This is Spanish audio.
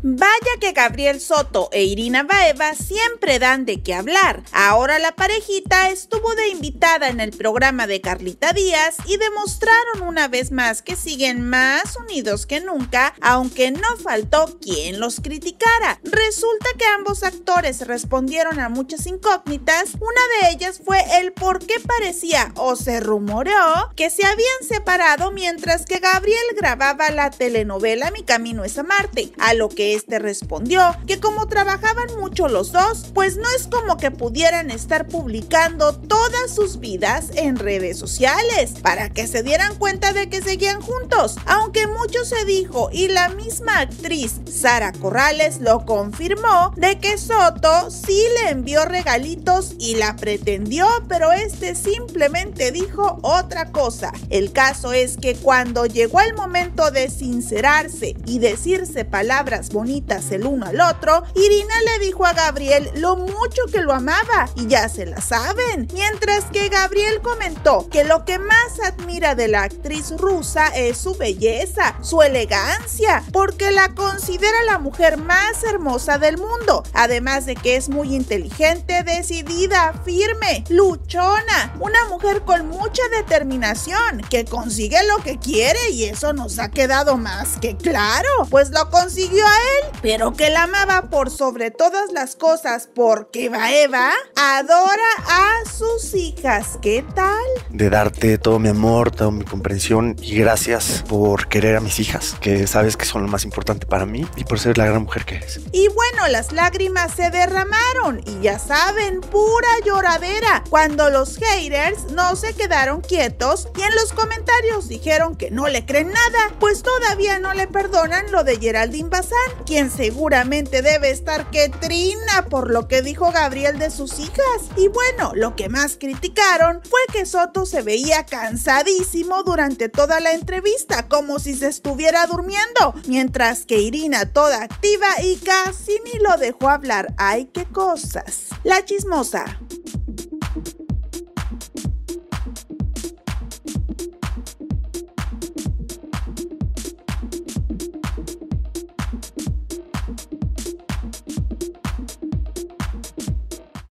Vaya que Gabriel Soto e Irina Baeva siempre dan de qué hablar. Ahora la parejita estuvo de invitada en el programa de Carlita Díaz y demostraron una vez más que siguen más unidos que nunca, aunque no faltó quien los criticara. Resulta que ambos actores respondieron a muchas incógnitas. Una de ellas fue el por qué parecía o se rumoreó que se habían separado mientras que Gabriel grababa la telenovela Mi Camino es a Marte, a lo que este respondió que como trabajaban mucho los dos, pues no es como que pudieran estar publicando todas sus vidas en redes sociales para que se dieran cuenta de que seguían juntos, aunque mucho se dijo y la misma actriz Sara Corrales lo confirmó de que Soto sí le envió regalitos y la pretendió, pero este simplemente dijo otra cosa. El caso es que cuando llegó el momento de sincerarse y decirse palabras bonitas el uno al otro, Irina le dijo a Gabriel lo mucho que lo amaba y ya se la saben, mientras que Gabriel comentó que lo que más admira de la actriz rusa es su belleza, su elegancia, porque la considera la mujer más hermosa del mundo, además de que es muy inteligente, decidida, firme, luchona, una mujer con mucha determinación, que consigue lo que quiere y eso nos ha quedado más que claro, pues lo consiguió a él, pero que la amaba por sobre todas las cosas porque Baeva adora a sus hijas. ¿Qué tal? De darte todo mi amor, toda mi comprensión y gracias por querer a mis hijas, que sabes que son lo más importante para mí y por ser la gran mujer que eres. Y bueno, las lágrimas se derramaron y ya saben, pura lloradera, cuando los haters no se quedaron quietos y en los comentarios dijeron que no le creen nada, pues todavía no le perdonan lo de Geraldine Bazán, quien seguramente debe estar que trina por lo que dijo Gabriel de sus hijas. Y bueno, lo que más criticaron fue que Soto se veía cansadísimo durante toda la entrevista, como si se estuviera durmiendo, mientras que Irina toda activa y casi ni lo dejó hablar. ¡Ay, qué cosas! La Chismosa.